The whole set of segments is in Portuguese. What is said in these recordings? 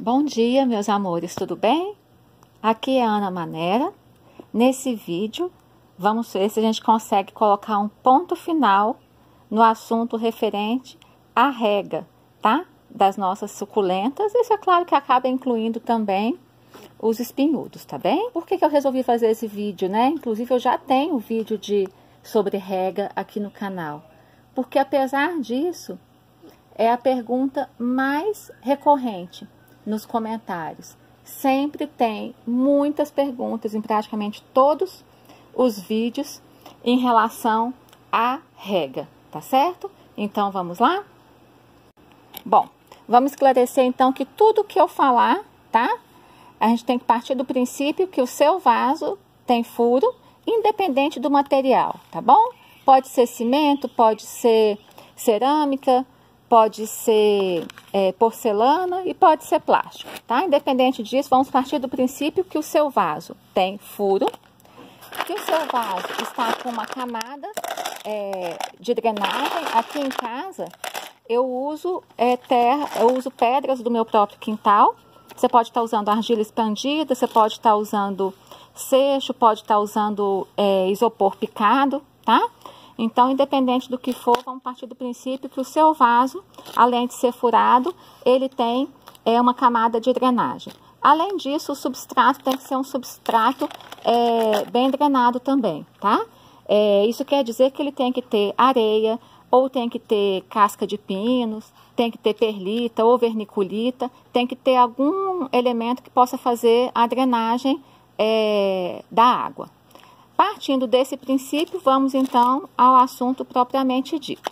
Bom dia, meus amores, tudo bem? Aqui é a Ana Manera. Nesse vídeo, vamos ver se a gente consegue colocar um ponto final no assunto referente à rega, tá? Das nossas suculentas. Isso é claro que acaba incluindo também os espinhudos, tá bem? Por que eu resolvi fazer esse vídeo, né? Inclusive, eu já tenho vídeo sobre rega aqui no canal. Porque apesar disso, é a pergunta mais recorrente nos comentários. Sempre tem muitas perguntas em praticamente todos os vídeos em relação à rega, tá certo? Então, vamos lá? Bom, vamos esclarecer então que tudo que eu falar, tá? A gente tem que partir do princípio que o seu vaso tem furo, independente do material, tá bom? Pode ser cimento, pode ser cerâmica, pode ser porcelana e pode ser plástico, tá? Independente disso, vamos partir do princípio que o seu vaso tem furo, que o seu vaso está com uma camada de drenagem. Aqui em casa, eu uso pedras do meu próprio quintal. Você pode estar usando argila expandida, você pode estar usando seixo, pode estar usando isopor picado, tá? Então, independente do que for, vamos partir do princípio que o seu vaso, além de ser furado, ele tem uma camada de drenagem. Além disso, o substrato tem que ser um substrato bem drenado também, tá? Isso quer dizer que ele tem que ter areia, ou tem que ter casca de pinos, tem que ter perlita ou vermiculita, tem que ter algum elemento que possa fazer a drenagem da água. Partindo desse princípio, vamos então ao assunto propriamente dito.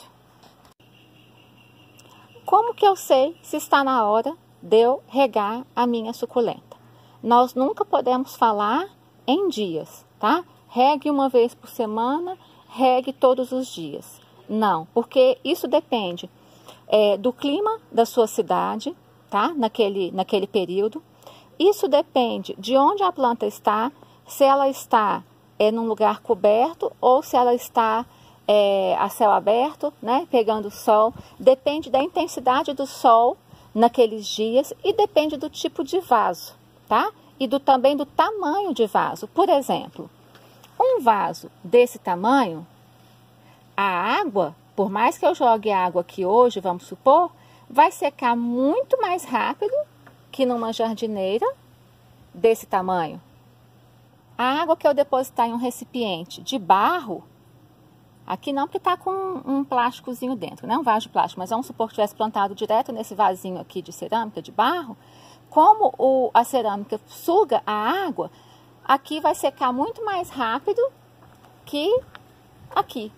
Como que eu sei se está na hora de eu regar a minha suculenta? Nós nunca podemos falar em dias, tá? Regue uma vez por semana, regue todos os dias. Não, porque isso depende do clima da sua cidade, tá? Naquele período. Isso depende de onde a planta está, se ela está num lugar coberto ou se ela está a céu aberto, né, pegando sol. Depende da intensidade do sol naqueles dias e depende do tipo de vaso, tá? E também do tamanho de vaso. Por exemplo, um vaso desse tamanho, a água, por mais que eu jogue água aqui hoje, vamos supor, vai secar muito mais rápido que numa jardineira desse tamanho. A água que eu depositar em um recipiente de barro, aqui não porque está com um plásticozinho dentro, né? Um vaso de plástico, mas vamos supor que tivesse plantado direto nesse vasinho aqui de cerâmica, de barro, como a cerâmica suga a água, aqui vai secar muito mais rápido que aqui,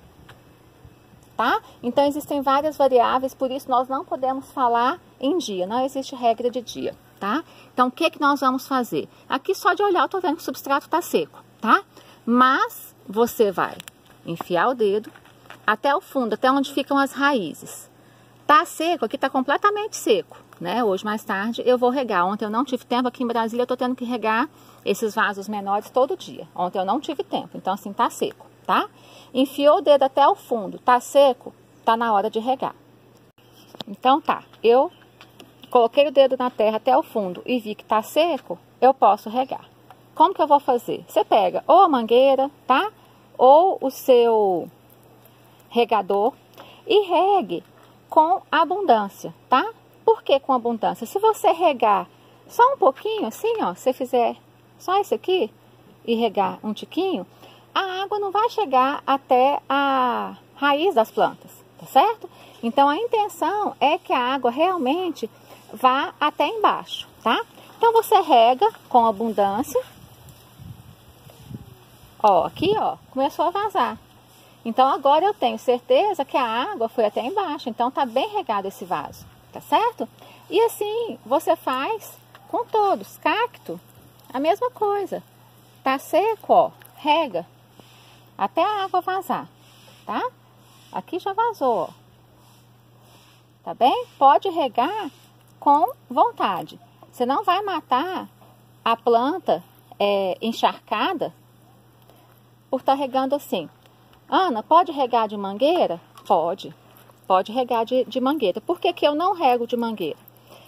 tá? Então existem várias variáveis, por isso nós não podemos falar em dia, não existe regra de dia. Tá? Então, o que nós vamos fazer? Aqui, só de olhar, eu tô vendo que o substrato tá seco, tá? Mas, você vai enfiar o dedo até o fundo, até onde ficam as raízes. Tá seco, aqui tá completamente seco, né? Hoje, mais tarde, eu vou regar. Ontem eu não tive tempo, aqui em Brasília eu tô tendo que regar esses vasos menores todo dia. Ontem eu não tive tempo, então assim, tá seco, tá? Enfiou o dedo até o fundo, tá seco, tá na hora de regar. Então, tá, eu coloquei o dedo na terra até o fundo e vi que está seco, eu posso regar. Como que eu vou fazer? Você pega ou a mangueira, tá? Ou o seu regador e regue com abundância, tá? Por que com abundância? Se você regar só um pouquinho, assim, ó, se você fizer só isso aqui e regar um tiquinho, a água não vai chegar até a raiz das plantas, tá certo? Então, a intenção é que a água realmente vá até embaixo, tá? Então, você rega com abundância. Ó, aqui, ó, começou a vazar. Então, agora eu tenho certeza que a água foi até embaixo. Então, tá bem regado esse vaso, tá certo? E assim, você faz com todos. Cacto, a mesma coisa. Tá seco, ó, rega até a água vazar, tá? Aqui já vazou, ó. Tá bem? Pode regar com vontade. Você não vai matar a planta encharcada por estar regando assim. Ana, pode regar de mangueira? Pode. Pode regar de mangueira. Por que que eu não rego de mangueira?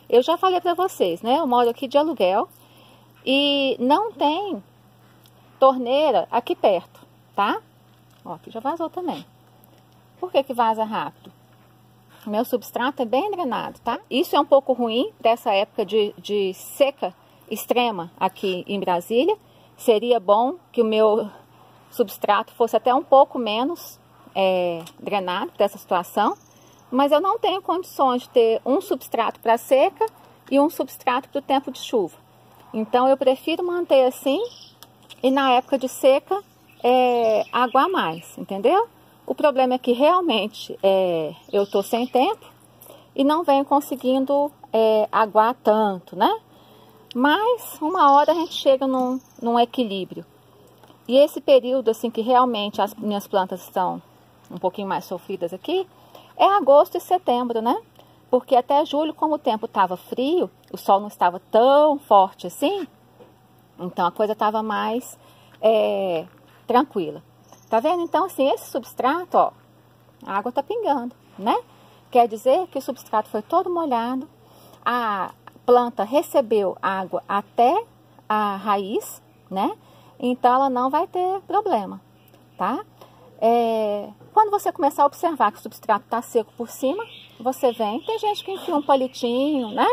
Eu já falei para vocês, né? Eu moro aqui de aluguel e não tem torneira aqui perto, tá? Ó, aqui já vazou também. Por que que vaza rápido? Meu substrato é bem drenado, tá? Isso é um pouco ruim dessa época de seca extrema aqui em Brasília. Seria bom que o meu substrato fosse até um pouco menos drenado dessa situação. Mas eu não tenho condições de ter um substrato para seca e um substrato para o tempo de chuva. Então eu prefiro manter assim e na época de seca aguar mais, entendeu? O problema é que realmente eu estou sem tempo e não venho conseguindo aguar tanto, né? Mas uma hora a gente chega num equilíbrio. E esse período assim que realmente as minhas plantas estão um pouquinho mais sofridas aqui, é agosto e setembro, né? Porque até julho, como o tempo estava frio, o sol não estava tão forte assim, então a coisa estava mais tranquila. Tá vendo? Então, assim, esse substrato, ó, a água tá pingando, né? Quer dizer que o substrato foi todo molhado, a planta recebeu água até a raiz, né? Então, ela não vai ter problema, tá? Quando você começar a observar que o substrato tá seco por cima, você vem, tem gente que enfia um palitinho, né?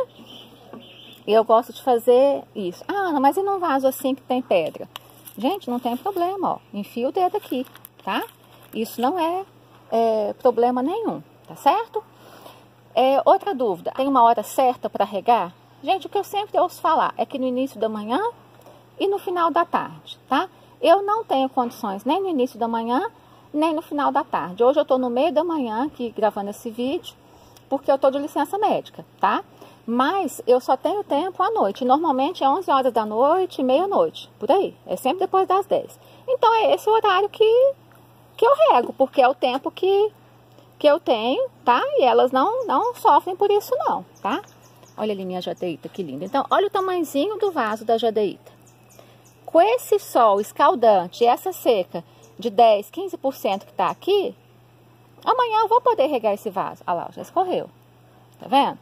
Eu gosto de fazer isso. Ah, Ana, mas e num vaso assim que tem pedra? Gente, não tem problema, ó. Enfia o dedo aqui, tá? Isso não é problema nenhum, tá certo? Outra dúvida, tem uma hora certa para regar? Gente, o que eu sempre ouço falar é que no início da manhã e no final da tarde, tá? Eu não tenho condições nem no início da manhã, nem no final da tarde. Hoje eu tô no meio da manhã aqui gravando esse vídeo, porque eu tô de licença médica, tá? Mas eu só tenho tempo à noite. Normalmente é 11 horas da noite, meia-noite, por aí. É sempre depois das 10. Então é esse o horário que eu rego, porque é o tempo que eu tenho, tá? E elas não sofrem por isso não, tá? Olha ali minha jadeíta, que linda. Então, olha o tamanhozinho do vaso da jadeíta. Com esse sol escaldante e essa seca de 10, 15% que tá aqui, amanhã eu vou poder regar esse vaso. Olha lá, já escorreu. Tá vendo?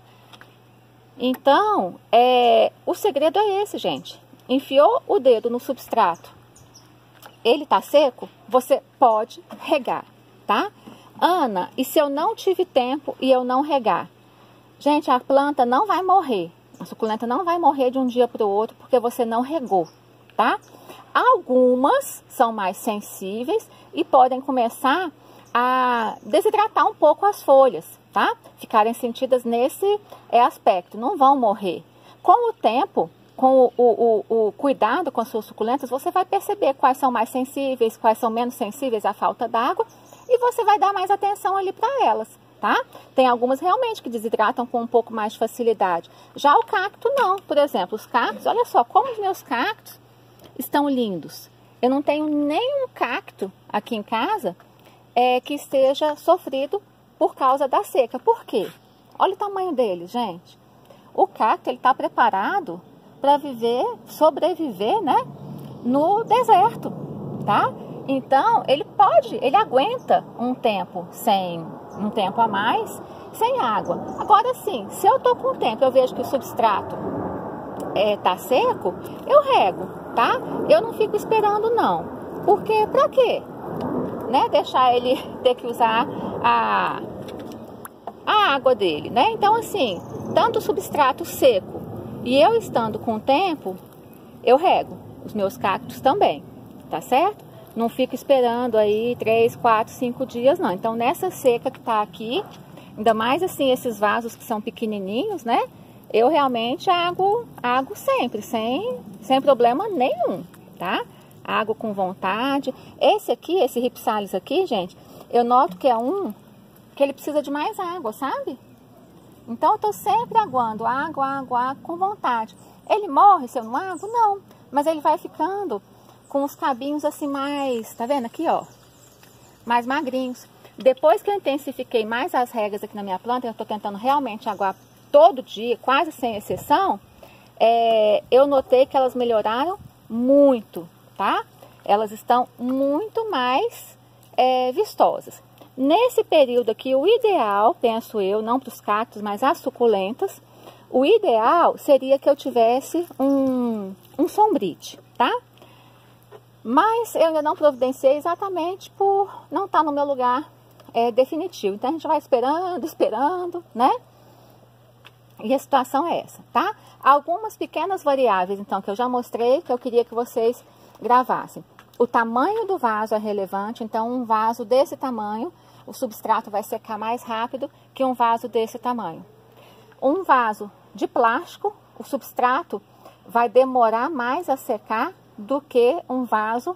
Então, o segredo é esse, gente. Enfiou o dedo no substrato, ele tá seco, você pode regar, tá? Ana, e se eu não tive tempo e eu não regar? Gente, a planta não vai morrer. A suculenta não vai morrer de um dia para o outro porque você não regou, tá? Algumas são mais sensíveis e podem começar a desidratar um pouco as folhas, tá? Ficarem sentidas nesse aspecto, não vão morrer. Com o tempo, com o cuidado com as suas suculentas, você vai perceber quais são mais sensíveis, quais são menos sensíveis à falta d'água e você vai dar mais atenção ali para elas, tá? Tem algumas realmente que desidratam com um pouco mais de facilidade. Já o cacto não, por exemplo, os cactos, olha só como os meus cactos estão lindos. Eu não tenho nenhum cacto aqui em casa que esteja sofrido por causa da seca. Por quê? Olha o tamanho dele, gente. O cacto, ele está preparado para sobreviver, né, no deserto, tá? Então, ele aguenta um tempo a mais, sem água. Agora sim, se eu tô com tempo, eu vejo que o substrato tá seco, eu rego, tá? Eu não fico esperando não. Porque pra quê? Né? Deixar ele ter que usar a água dele, né? Então assim, tanto o substrato seco e eu estando com tempo, eu rego. Os meus cactos também, tá certo? Não fico esperando aí 3, 4, 5 dias não. Então nessa seca que tá aqui, ainda mais assim esses vasos que são pequenininhos, né? Eu realmente ago sempre, sem problema nenhum, tá? Água com vontade. Esse Ripsalis aqui, gente, eu noto que é um que ele precisa de mais água, sabe? Então eu tô sempre aguando água com vontade. Ele morre se eu não ago? Não. Mas ele vai ficando com os cabinhos assim mais, tá vendo aqui, ó? Mais magrinhos. Depois que eu intensifiquei mais as regas aqui na minha planta, eu tô tentando realmente aguar todo dia, quase sem exceção, eu notei que elas melhoraram muito, tá? Elas estão muito mais vistosas. Nesse período aqui, o ideal, penso eu, não para os cactos, mas as suculentas, O ideal seria que eu tivesse um sombrite, tá? Mas eu ainda não providenciei exatamente por não estar no meu lugar definitivo. Então a gente vai esperando, né? E a situação é essa, tá? Algumas pequenas variáveis, então, que eu já mostrei, que eu queria que vocês gravassem. O tamanho do vaso é relevante, então um vaso desse tamanho, o substrato vai secar mais rápido que um vaso desse tamanho. Um vaso de plástico, o substrato vai demorar mais a secar do que um vaso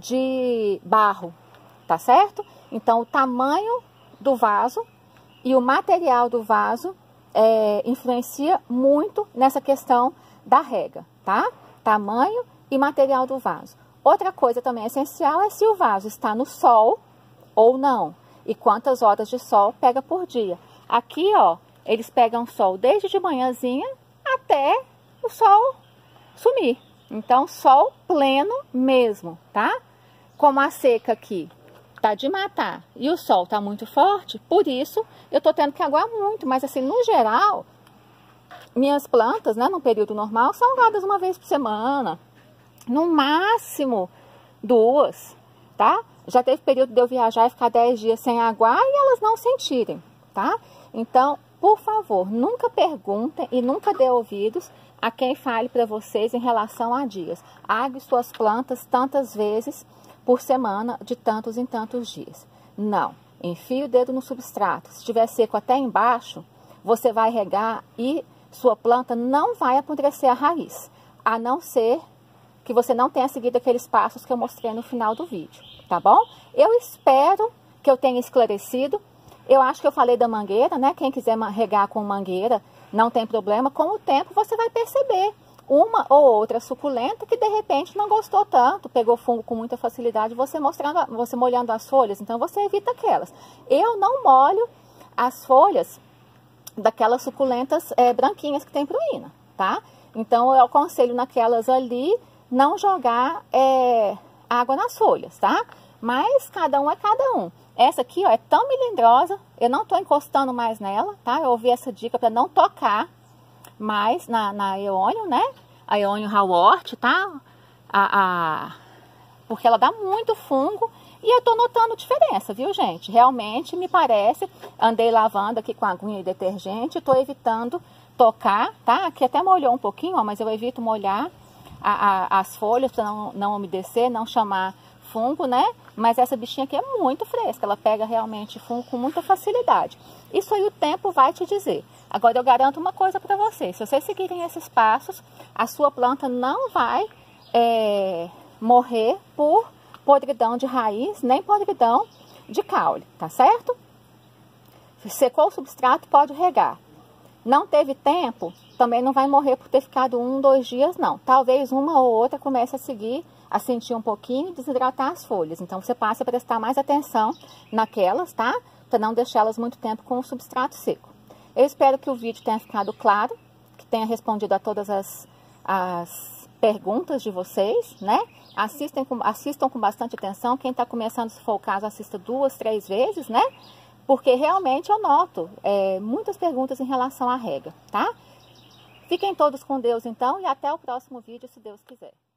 de barro, tá certo? Então, o tamanho do vaso e o material do vaso influencia muito nessa questão da rega, tá? Tamanho e material do vaso. Outra coisa também essencial é se o vaso está no sol ou não e quantas horas de sol pega por dia. Aqui, ó, eles pegam sol desde de manhãzinha até o sol sumir. Então, sol pleno mesmo, tá? Como a seca aqui tá de matar e o sol tá muito forte, por isso eu tô tendo que aguar muito. Mas assim, no geral, minhas plantas, né, no período normal, são aguadas uma vez por semana. No máximo 2, tá? Já teve período de eu viajar e ficar 10 dias sem aguar e elas não sentirem, tá? Então, por favor, nunca perguntem e nunca dê ouvidos a quem fale para vocês em relação a dias. Ague suas plantas tantas vezes por semana, de tantos em tantos dias. Não, enfie o dedo no substrato. Se estiver seco até embaixo, você vai regar e sua planta não vai apodrecer a raiz, a não ser que você não tenha seguido aqueles passos que eu mostrei no final do vídeo, tá bom? Eu espero que eu tenha esclarecido. Eu acho que eu falei da mangueira, né? Quem quiser regar com mangueira, não tem problema. Com o tempo, você vai perceber uma ou outra suculenta que de repente não gostou tanto, pegou fungo com muita facilidade, você molhando as folhas, então você evita aquelas. Eu não molho as folhas daquelas suculentas branquinhas que tem pruína, tá? Então eu aconselho naquelas ali não jogar água nas folhas, tá? Mas cada um é cada um. Essa aqui, ó, é tão melindrosa, eu não tô encostando mais nela, tá? Eu ouvi essa dica para não tocar mais na Aeonium, né? A Aeonium Hawort, tá? Porque ela dá muito fungo e eu tô notando diferença, viu, gente? Realmente me parece, andei lavando aqui com aguinha e detergente, tô evitando tocar, tá? Aqui até molhou um pouquinho, ó, mas eu evito molhar as folhas para não umedecer, não chamar fungo, né? Mas essa bichinha aqui é muito fresca, ela pega realmente fungo com muita facilidade. Isso aí o tempo vai te dizer. Agora eu garanto uma coisa para vocês, se vocês seguirem esses passos, a sua planta não vai morrer por podridão de raiz, nem podridão de caule, tá certo? Secou o substrato, pode regar. Não teve tempo, também não vai morrer por ter ficado 1, 2 dias, não. Talvez uma ou outra comece a sentir um pouquinho e desidratar as folhas. Então, você passa a prestar mais atenção naquelas, tá? Para não deixá-las muito tempo com o substrato seco. Eu espero que o vídeo tenha ficado claro, que tenha respondido a todas as perguntas de vocês, né? Assistam com bastante atenção. Quem está começando, se for o caso, assista 2, 3 vezes, né? Porque realmente eu noto muitas perguntas em relação à rega, tá? Fiquem todos com Deus, então, e até o próximo vídeo, se Deus quiser.